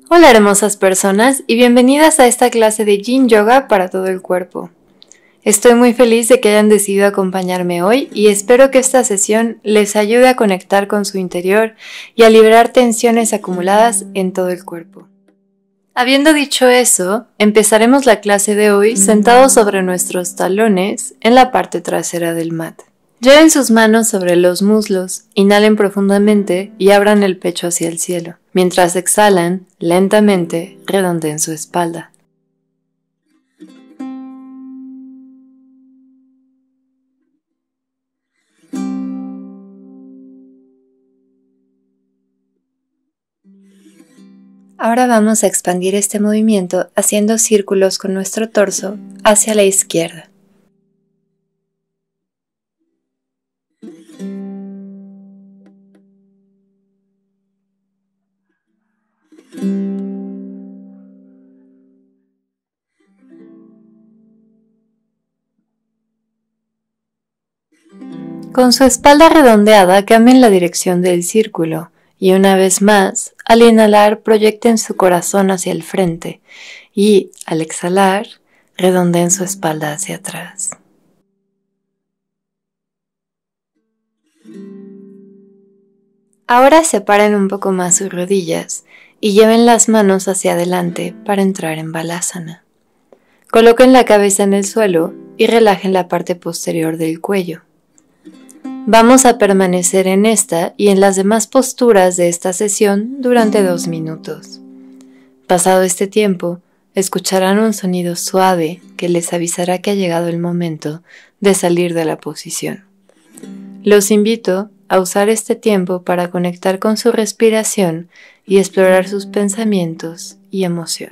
Hola hermosas personas y bienvenidas a esta clase de Yin Yoga para todo el cuerpo. Estoy muy feliz de que hayan decidido acompañarme hoy y espero que esta sesión les ayude a conectar con su interior y a liberar tensiones acumuladas en todo el cuerpo. Habiendo dicho eso, empezaremos la clase de hoy sentados sobre nuestros talones en la parte trasera del mat. Lleven sus manos sobre los muslos, inhalen profundamente y abran el pecho hacia el cielo. Mientras exhalan, lentamente redondeen su espalda. Ahora vamos a expandir este movimiento haciendo círculos con nuestro torso hacia la izquierda. Con su espalda redondeada cambien la dirección del círculo y una vez más, al inhalar proyecten su corazón hacia el frente y al exhalar redondeen su espalda hacia atrás. Ahora separen un poco más sus rodillas y lleven las manos hacia adelante para entrar en Balasana. Coloquen la cabeza en el suelo y relajen la parte posterior del cuello. Vamos a permanecer en esta y en las demás posturas de esta sesión durante 2 minutos. Pasado este tiempo, escucharán un sonido suave que les avisará que ha llegado el momento de salir de la posición. Los invito a usar este tiempo para conectar con su respiración y explorar sus pensamientos y emociones.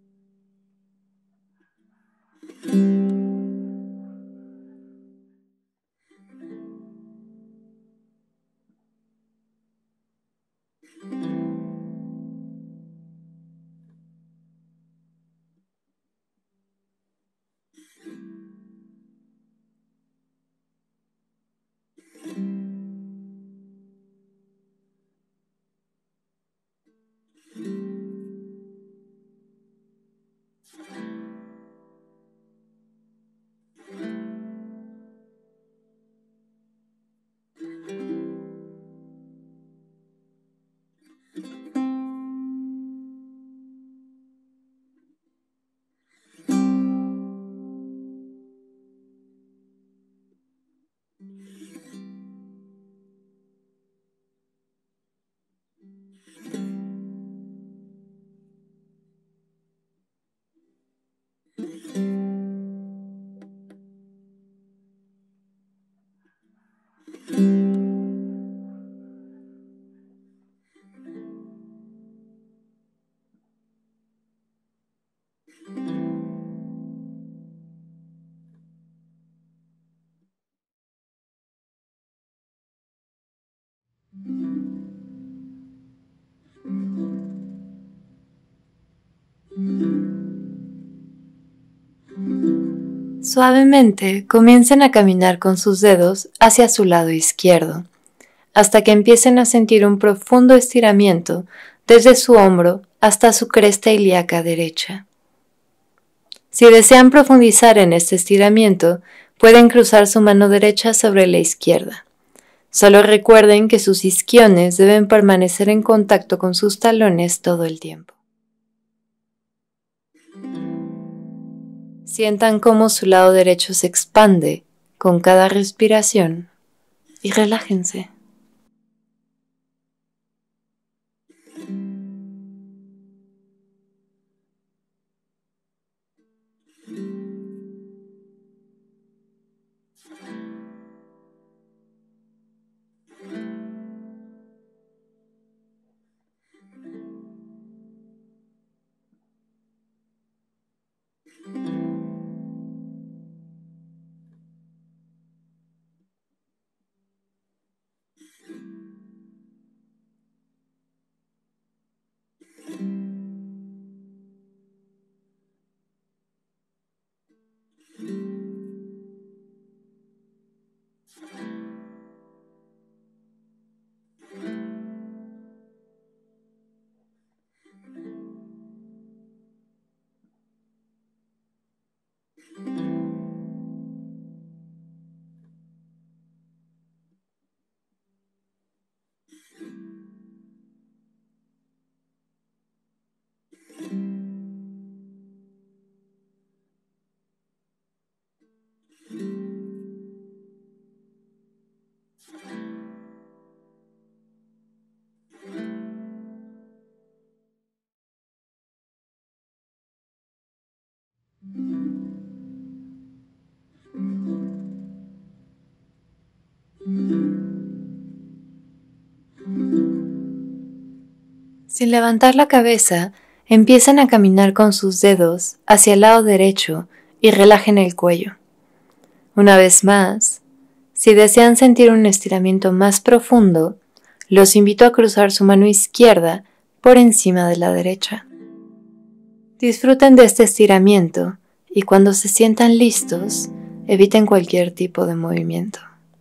Suavemente comiencen a caminar con sus dedos hacia su lado izquierdo, hasta que empiecen a sentir un profundo estiramiento desde su hombro hasta su cresta ilíaca derecha. Si desean profundizar en este estiramiento, pueden cruzar su mano derecha sobre la izquierda. Solo recuerden que sus isquiones deben permanecer en contacto con sus talones todo el tiempo. Sientan cómo su lado derecho se expande con cada respiración y relájense. Sin levantar la cabeza, empiezan a caminar con sus dedos hacia el lado derecho y relajen el cuello. Una vez más, si desean sentir un estiramiento más profundo, los invito a cruzar su mano izquierda por encima de la derecha. Disfruten de este estiramiento y cuando se sientan listos, eviten cualquier tipo de movimiento.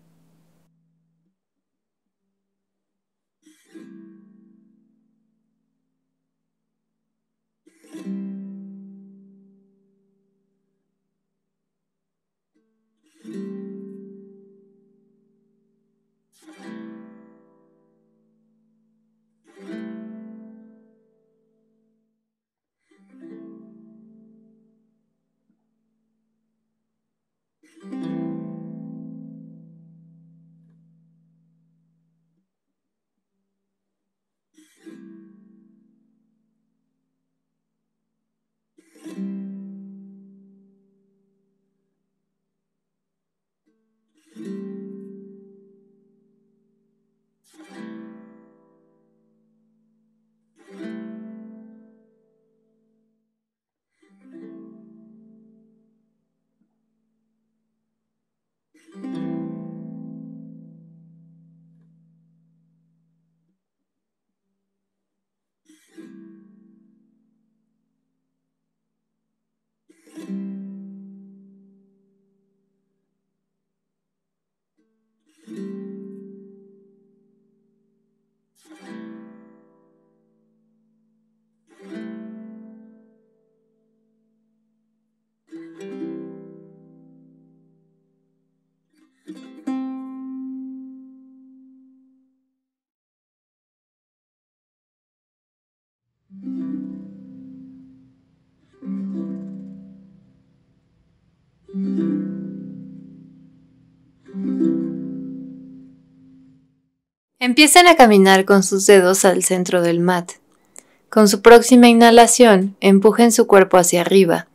Empiecen a caminar con sus dedos al centro del mat. Con su próxima inhalación, empujen su cuerpo hacia arriba.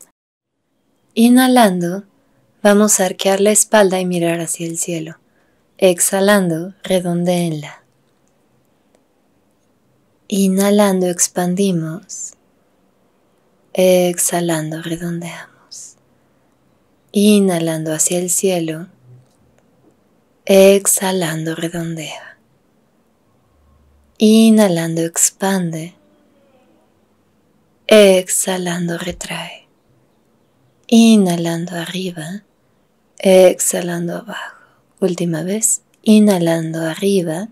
Inhalando, vamos a arquear la espalda y mirar hacia el cielo. Exhalando, redondéenla. Inhalando, expandimos. Exhalando, redondeamos. Inhalando hacia el cielo. Exhalando, redondea. Inhalando, expande. Exhalando, retrae. Inhalando arriba. Exhalando abajo. Última vez. Inhalando arriba.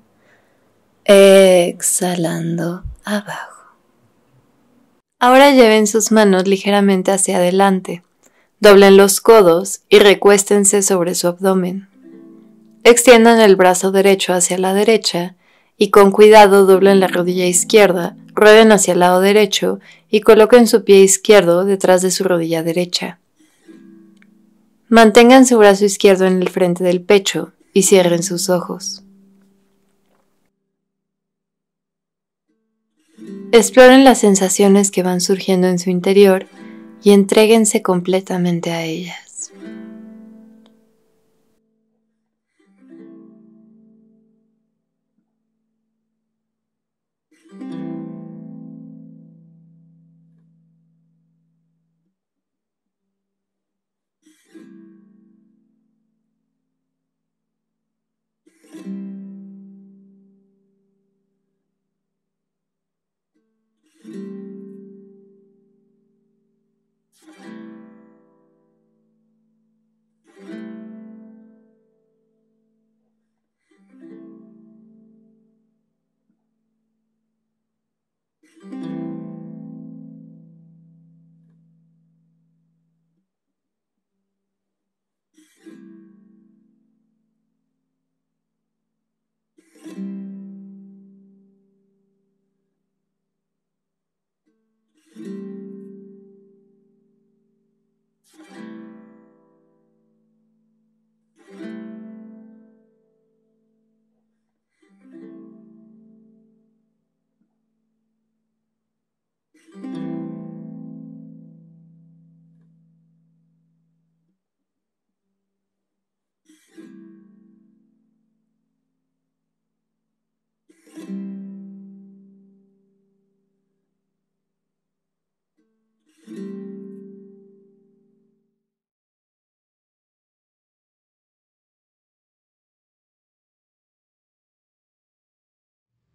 Exhalando abajo. Ahora lleven sus manos ligeramente hacia adelante. Doblen los codos y recuéstense sobre su abdomen. Extiendan el brazo derecho hacia la derecha y con cuidado doblen la rodilla izquierda, rueden hacia el lado derecho y coloquen su pie izquierdo detrás de su rodilla derecha. Mantengan su brazo izquierdo en el frente del pecho y cierren sus ojos. Exploren las sensaciones que van surgiendo en su interior y entréguense completamente a ellas.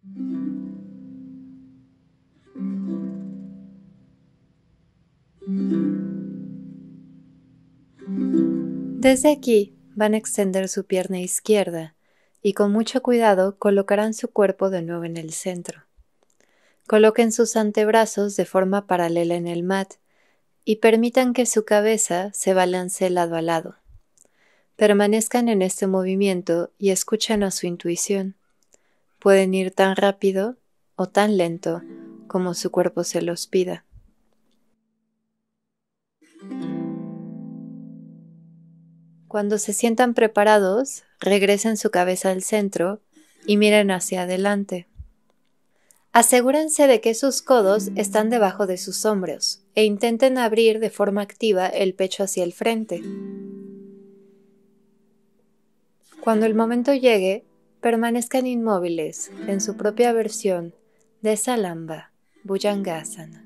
Desde aquí van a extender su pierna izquierda y con mucho cuidado colocarán su cuerpo de nuevo en el centro. Coloquen sus antebrazos de forma paralela en el mat y permitan que su cabeza se balancee lado a lado. Permanezcan en este movimiento y escuchen a su intuición. Pueden ir tan rápido o tan lento como su cuerpo se los pida. Cuando se sientan preparados, regresen su cabeza al centro y miren hacia adelante. Asegúrense de que sus codos están debajo de sus hombros e intenten abrir de forma activa el pecho hacia el frente. Cuando el momento llegue, permanezcan inmóviles en su propia versión de Salamba Bhujangasana.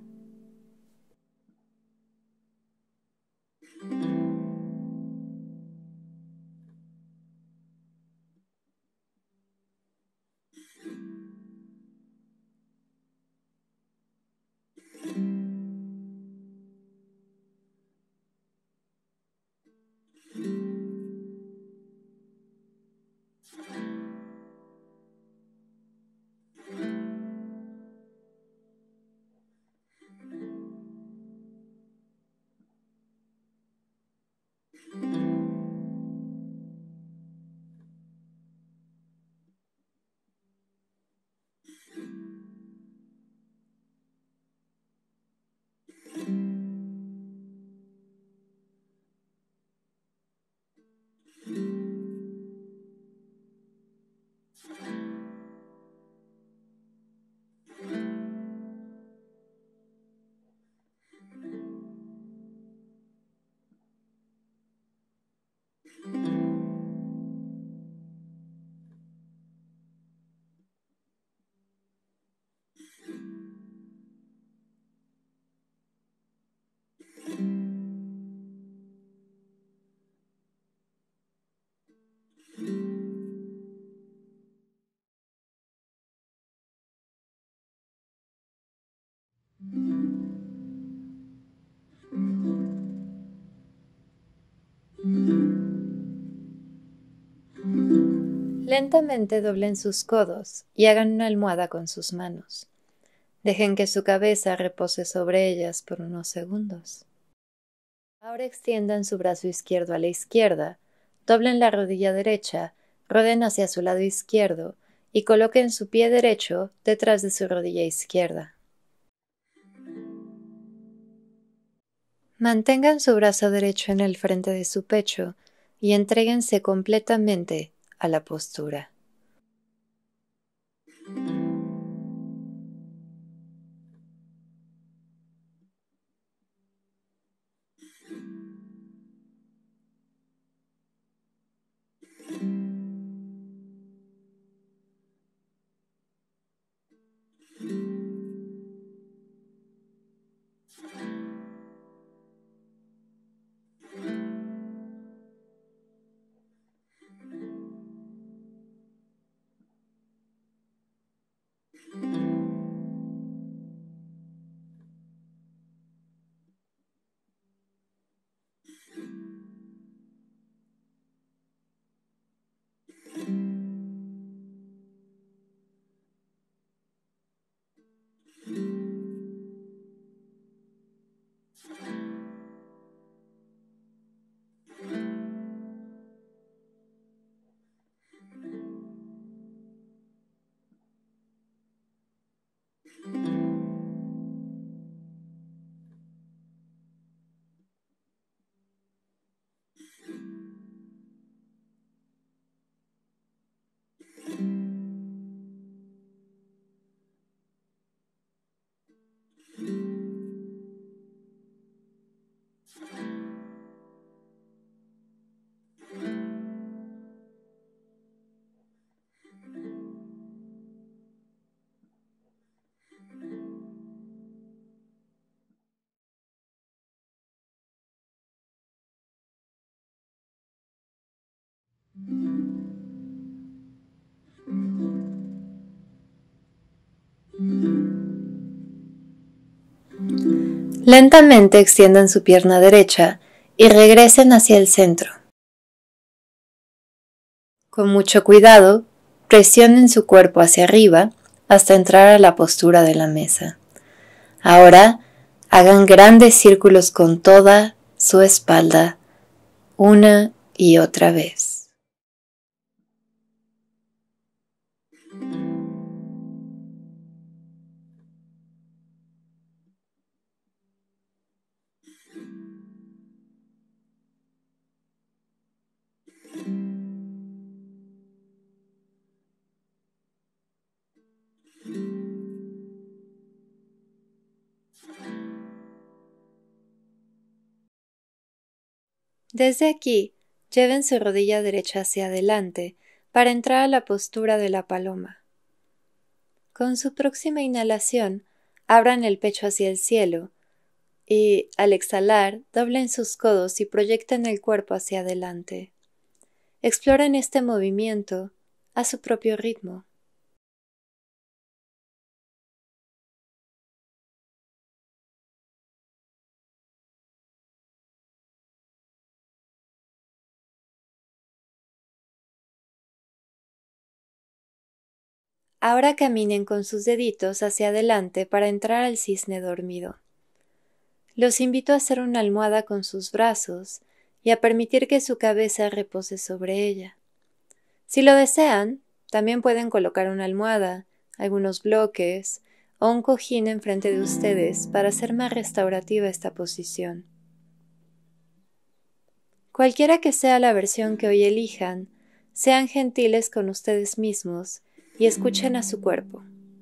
Lentamente doblen sus codos y hagan una almohada con sus manos. Dejen que su cabeza repose sobre ellas por unos segundos. Ahora extiendan su brazo izquierdo a la izquierda, doblen la rodilla derecha, rodeen hacia su lado izquierdo y coloquen su pie derecho detrás de su rodilla izquierda. Mantengan su brazo derecho en el frente de su pecho y entréguense completamente a la postura. Lentamente extiendan su pierna derecha y regresen hacia el centro. Con mucho cuidado, presionen su cuerpo hacia arriba hasta entrar a la postura de la mesa. Ahora, hagan grandes círculos con toda su espalda, una y otra vez. Desde aquí, lleven su rodilla derecha hacia adelante para entrar a la postura de la paloma. Con su próxima inhalación, abran el pecho hacia el cielo y, al exhalar, doblen sus codos y proyecten el cuerpo hacia adelante. Exploren este movimiento a su propio ritmo. Ahora caminen con sus deditos hacia adelante para entrar al cisne dormido. Los invito a hacer una almohada con sus brazos y a permitir que su cabeza repose sobre ella. Si lo desean, también pueden colocar una almohada, algunos bloques o un cojín enfrente de ustedes para hacer más restaurativa esta posición. Cualquiera que sea la versión que hoy elijan, sean gentiles con ustedes mismos y escuchen a su cuerpo.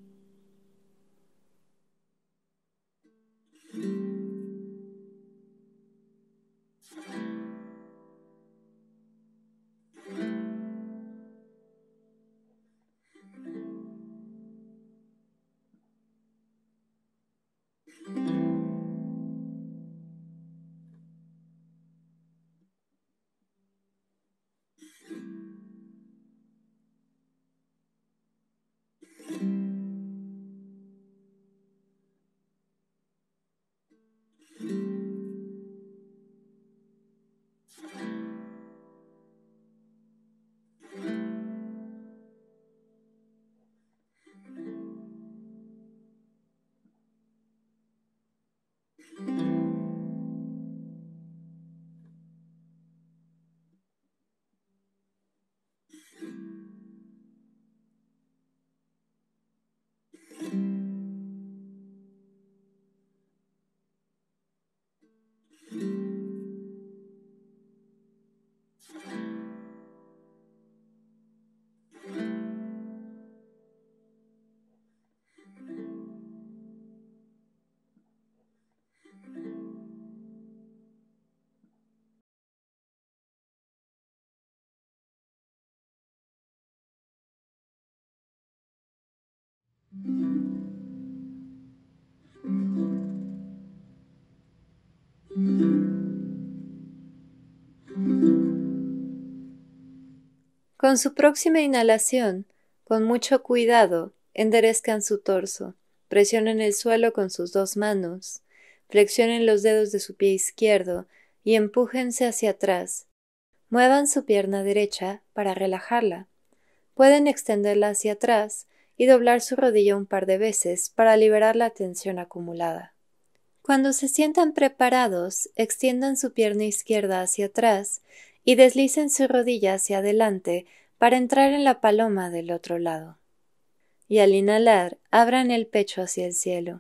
Con su próxima inhalación, con mucho cuidado, enderezcan su torso, presionen el suelo con sus dos manos, flexionen los dedos de su pie izquierdo y empújense hacia atrás. Muevan su pierna derecha para relajarla. Pueden extenderla hacia atrás y doblar su rodilla un par de veces para liberar la tensión acumulada. Cuando se sientan preparados, extiendan su pierna izquierda hacia atrás y deslicen su rodilla hacia adelante para entrar en la paloma del otro lado. Y al inhalar, abran el pecho hacia el cielo.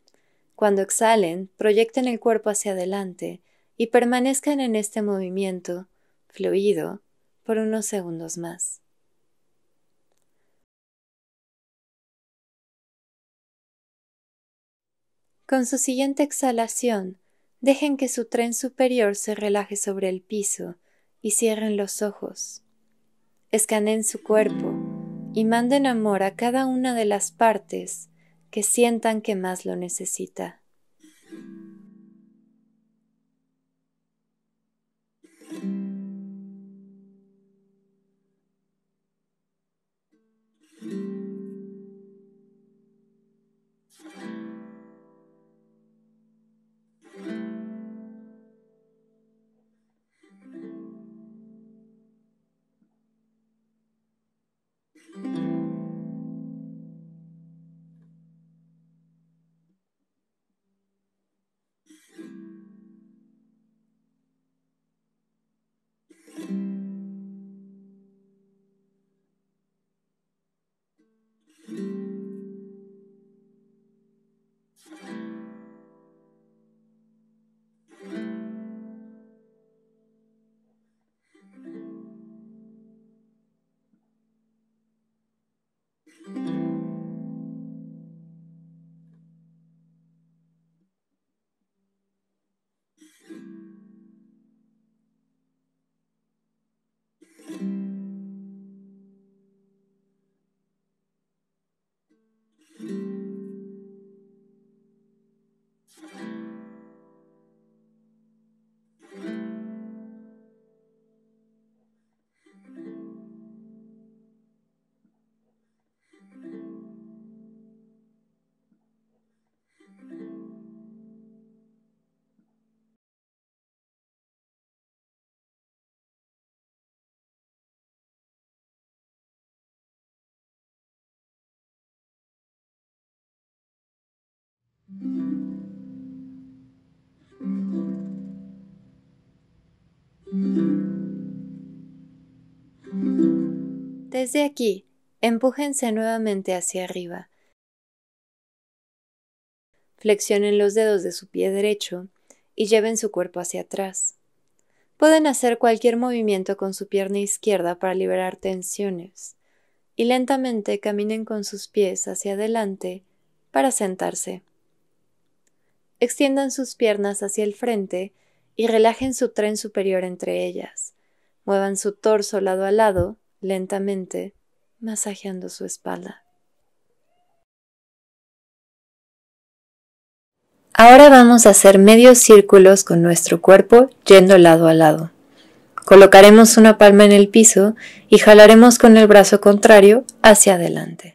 Cuando exhalen, proyecten el cuerpo hacia adelante y permanezcan en este movimiento fluido por unos segundos más. Con su siguiente exhalación, dejen que su tren superior se relaje sobre el piso y cierren los ojos. Escaneen su cuerpo y manden amor a cada una de las partes que sientan que más lo necesita. Desde aquí, empújense nuevamente hacia arriba. Flexionen los dedos de su pie derecho y lleven su cuerpo hacia atrás. Pueden hacer cualquier movimiento con su pierna izquierda para liberar tensiones y lentamente caminen con sus pies hacia adelante para sentarse. Extiendan sus piernas hacia el frente y relajen su tren superior entre ellas. Muevan su torso lado a lado, lentamente, masajeando su espalda. Ahora vamos a hacer medios círculos con nuestro cuerpo yendo lado a lado. Colocaremos una palma en el piso y jalaremos con el brazo contrario hacia adelante.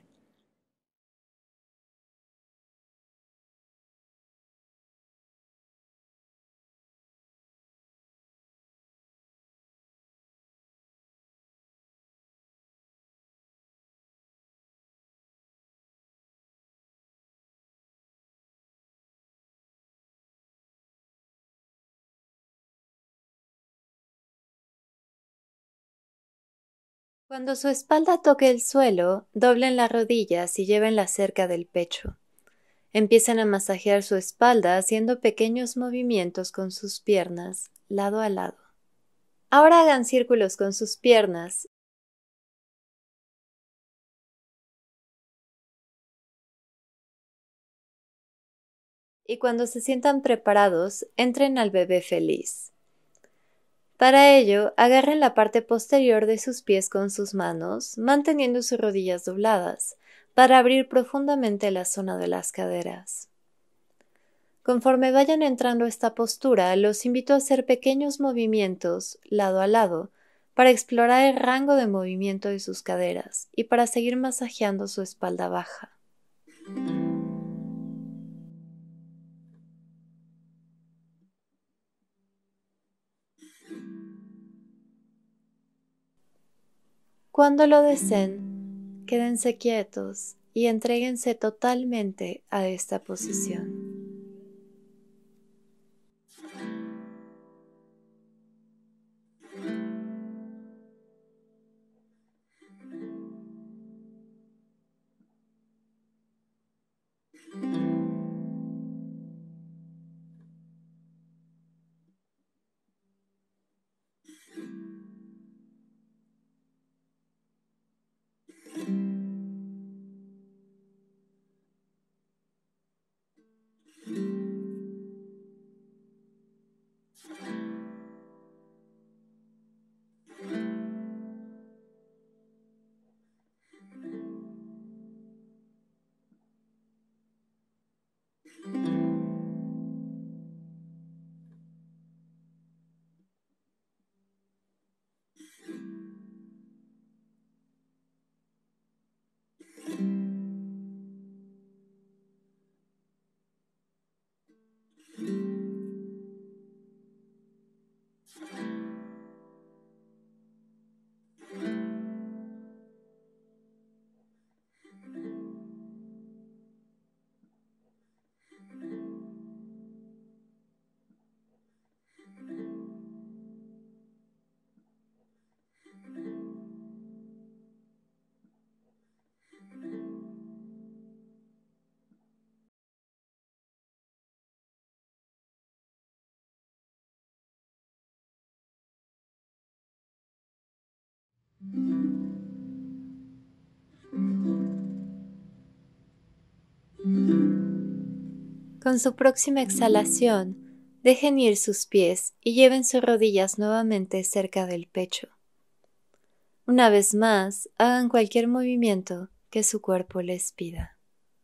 Cuando su espalda toque el suelo, doblen las rodillas y llévenlas cerca del pecho. Empiecen a masajear su espalda haciendo pequeños movimientos con sus piernas, lado a lado. Ahora hagan círculos con sus piernas y cuando se sientan preparados, entren al bebé feliz. Para ello, agarren la parte posterior de sus pies con sus manos, manteniendo sus rodillas dobladas, para abrir profundamente la zona de las caderas. Conforme vayan entrando a esta postura, los invito a hacer pequeños movimientos, lado a lado, para explorar el rango de movimiento de sus caderas y para seguir masajeando su espalda baja. Cuando lo deseen, quédense quietos y entréguense totalmente a esta posición. Con su próxima exhalación, dejen ir sus pies y lleven sus rodillas nuevamente cerca del pecho. Una vez más, hagan cualquier movimiento que su cuerpo les pida.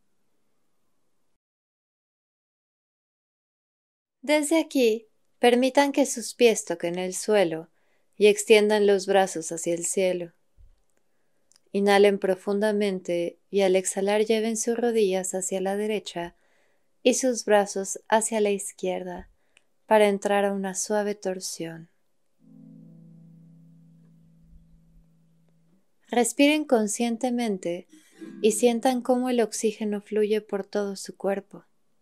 Desde aquí, permitan que sus pies toquen el suelo y extiendan los brazos hacia el cielo. Inhalen profundamente y al exhalar lleven sus rodillas hacia la derecha y sus brazos hacia la izquierda para entrar a una suave torsión. Respiren conscientemente y sientan cómo el oxígeno fluye por todo su cuerpo.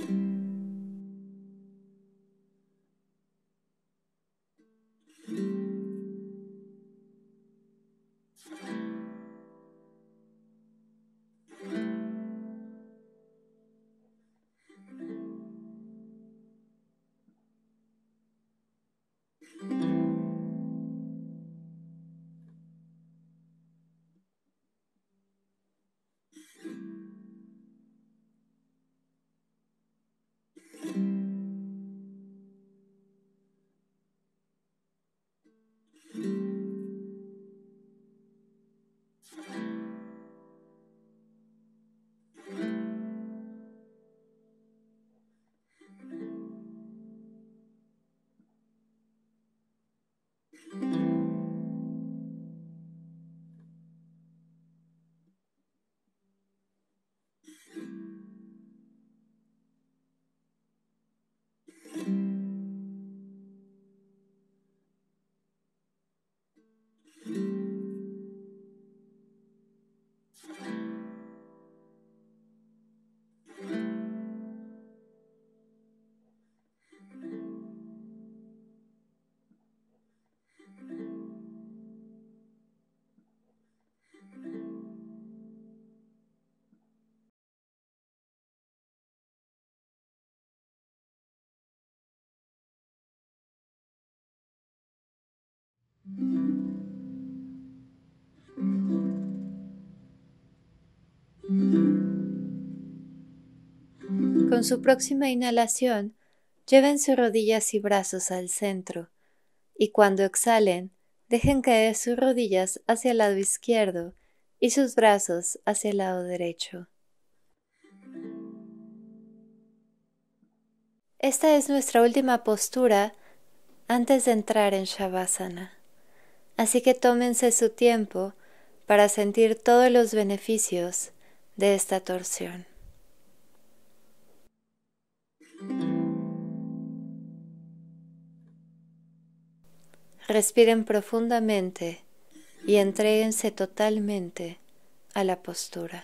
Con su próxima inhalación, lleven sus rodillas y brazos al centro, y cuando exhalen, dejen caer sus rodillas hacia el lado izquierdo y sus brazos hacia el lado derecho. Esta es nuestra última postura antes de entrar en Shavasana, así que tómense su tiempo para sentir todos los beneficios de esta torsión. Respiren profundamente y entréguense totalmente a la postura.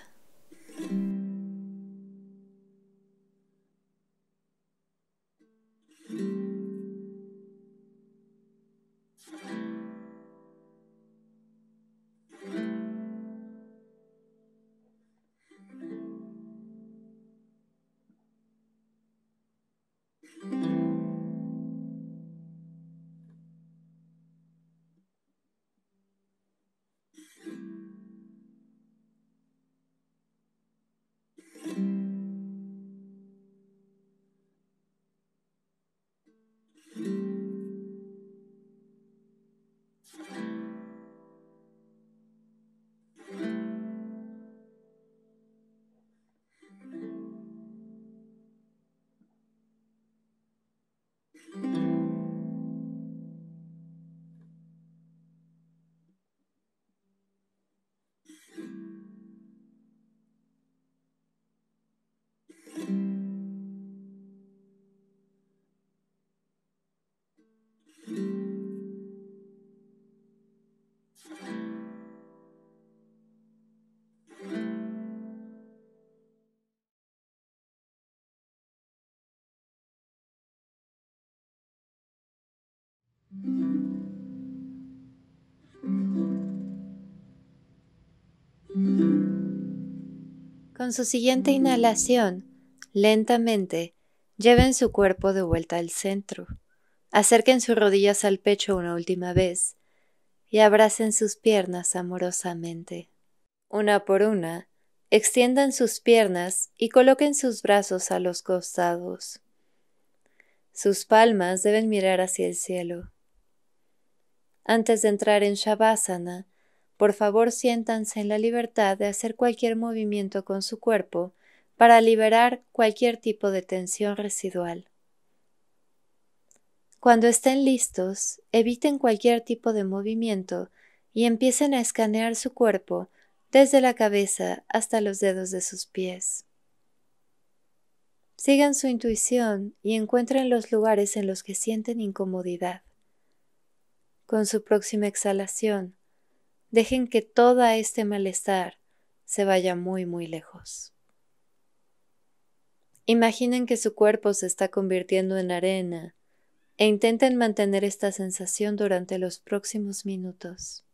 Con su siguiente inhalación, lentamente, lleven su cuerpo de vuelta al centro. Acerquen sus rodillas al pecho una última vez y abracen sus piernas amorosamente. Una por una, extiendan sus piernas y coloquen sus brazos a los costados. Sus palmas deben mirar hacia el cielo. Antes de entrar en Shavasana, por favor siéntanse en la libertad de hacer cualquier movimiento con su cuerpo para liberar cualquier tipo de tensión residual. Cuando estén listos, eviten cualquier tipo de movimiento y empiecen a escanear su cuerpo desde la cabeza hasta los dedos de sus pies. Sigan su intuición y encuentren los lugares en los que sienten incomodidad. Con su próxima exhalación, dejen que todo este malestar se vaya muy, muy lejos. Imaginen que su cuerpo se está convirtiendo en arena e intenten mantener esta sensación durante los próximos minutos.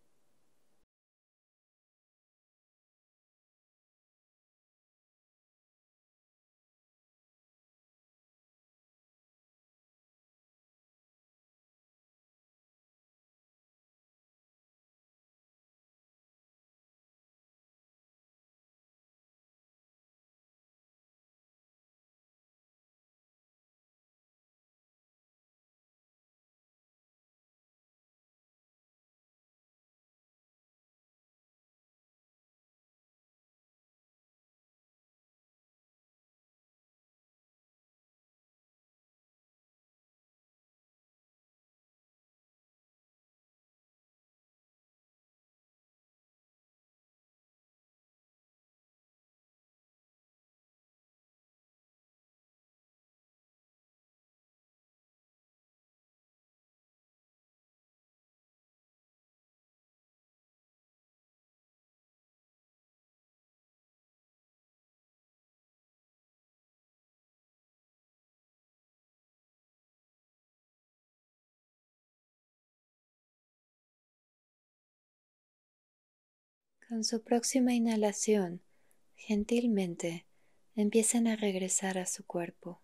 Con su próxima inhalación, gentilmente empiecen a regresar a su cuerpo.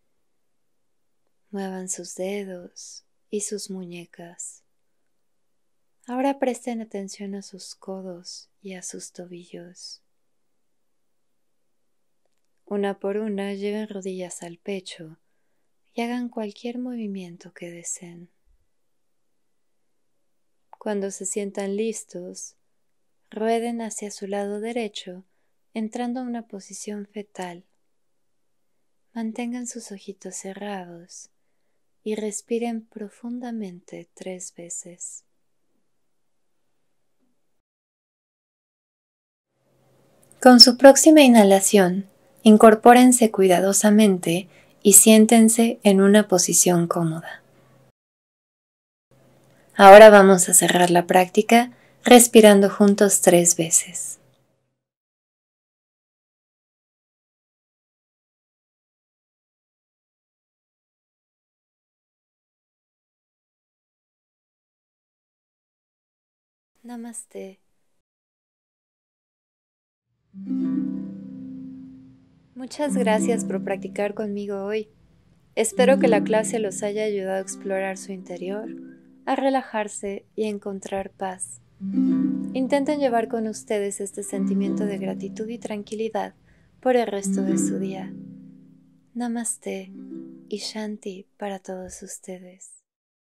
Muevan sus dedos y sus muñecas. Ahora presten atención a sus codos y a sus tobillos. Una por una lleven rodillas al pecho y hagan cualquier movimiento que deseen. Cuando se sientan listos, rueden hacia su lado derecho, entrando a una posición fetal. Mantengan sus ojitos cerrados y respiren profundamente 3 veces. Con su próxima inhalación, incorpórense cuidadosamente y siéntense en una posición cómoda. Ahora vamos a cerrar la práctica respirando juntos 3 veces. Namaste. Muchas gracias por practicar conmigo hoy. Espero que la clase los haya ayudado a explorar su interior, a relajarse y a encontrar paz. Intenten llevar con ustedes este sentimiento de gratitud y tranquilidad por el resto de su día. Namaste y Shanti para todos ustedes.